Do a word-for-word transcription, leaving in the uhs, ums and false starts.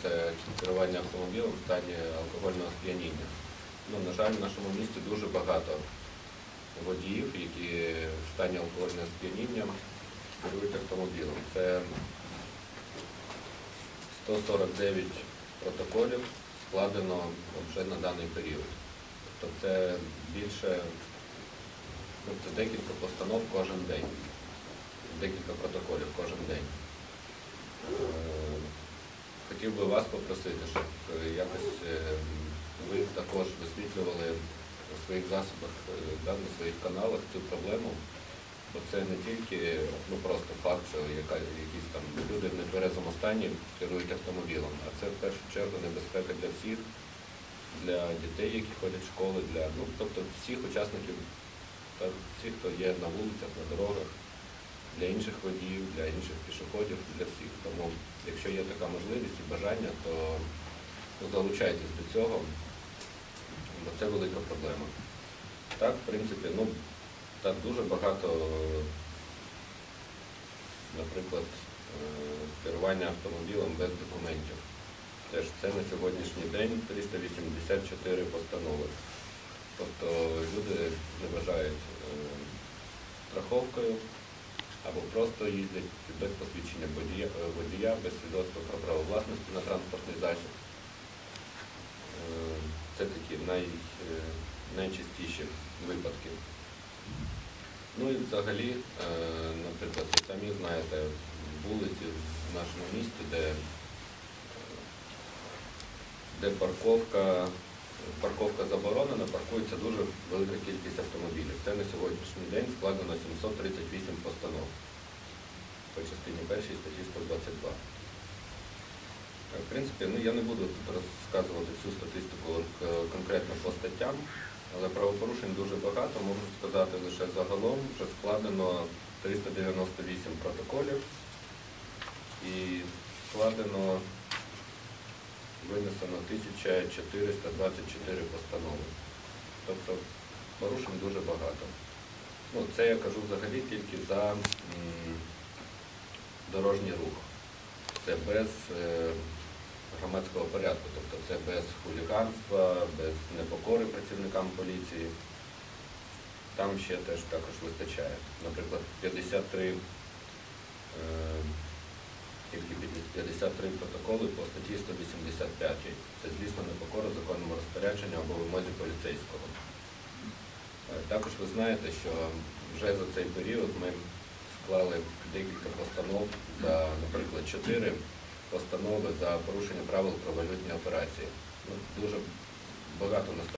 це керування автомобілем в стані алкогольного сп'яніння. Ну, на жаль, в нашому місті дуже багато водіїв, які в стані алкогольного сп'яніння керують автомобілем. Це сто сорок дев'ять протоколів складено вже на даний період. Тобто це більше, ну, це декілька постанов кожен день, декілька протоколів кожен день. Хотів би вас попросити, щоб якось ви також висвітлювали у своїх засобах, на своїх каналах цю проблему, бо це не тільки ну, просто факт, що яка, якісь там люди в нетверезому стані керують автомобілем, а це в першу чергу небезпека для всіх, для дітей, які ходять в школи, для, ну, тобто всіх учасників, та всіх, хто є на вулицях, на дорогах, для інших водіїв, для інших пішоходів, для всіх. Тому, якщо є така можливість і бажання, то ну, залучайтесь до цього, бо це велика проблема. Так, в принципі, ну, так дуже багато, наприклад, керування автомобілем без документів. Теж це на сьогоднішній день триста вісімдесят чотири постанови. Тобто люди не вважають страховкою, або просто їздять без посвідчення водія, водія, без свідоцтва про право власності на транспортний засіб. Це такі най, найчастіші випадки. Ну і взагалі, наприклад, ви самі знаєте, вулиці в нашому місті, де, де парковка, парковка заборонена, паркується дуже велика кількість автомобілів. Це на сьогоднішній день складено сімсот тридцять вісім постанов по частині першій статті сто двадцять два. В принципі, ну, я не буду тут розказувати всю статистику конкретно по статтям, але правопорушень дуже багато. Можу сказати, лише загалом вже складено триста дев'яносто вісім протоколів і складено, винесено тисяча чотириста двадцять чотири постанови. Тобто порушень дуже багато. Ну, це я кажу взагалі тільки за м, дорожній рух. Це без е, громадського порядку, тобто це без хуліганства, без непокори працівникам поліції. Там ще теж також вистачає. Наприклад, п'ятдесят три, е, тільки п'ятдесят три протоколи по статті сто вісімдесят п'ять. Це, звісно, непокора законному розпорядженню або вимозі поліцейського. Також ви знаєте, що вже за цей період ми склали декілька постанов за, наприклад, чотири постанови за порушення правил про валютні операції. Ну, дуже багато насправді.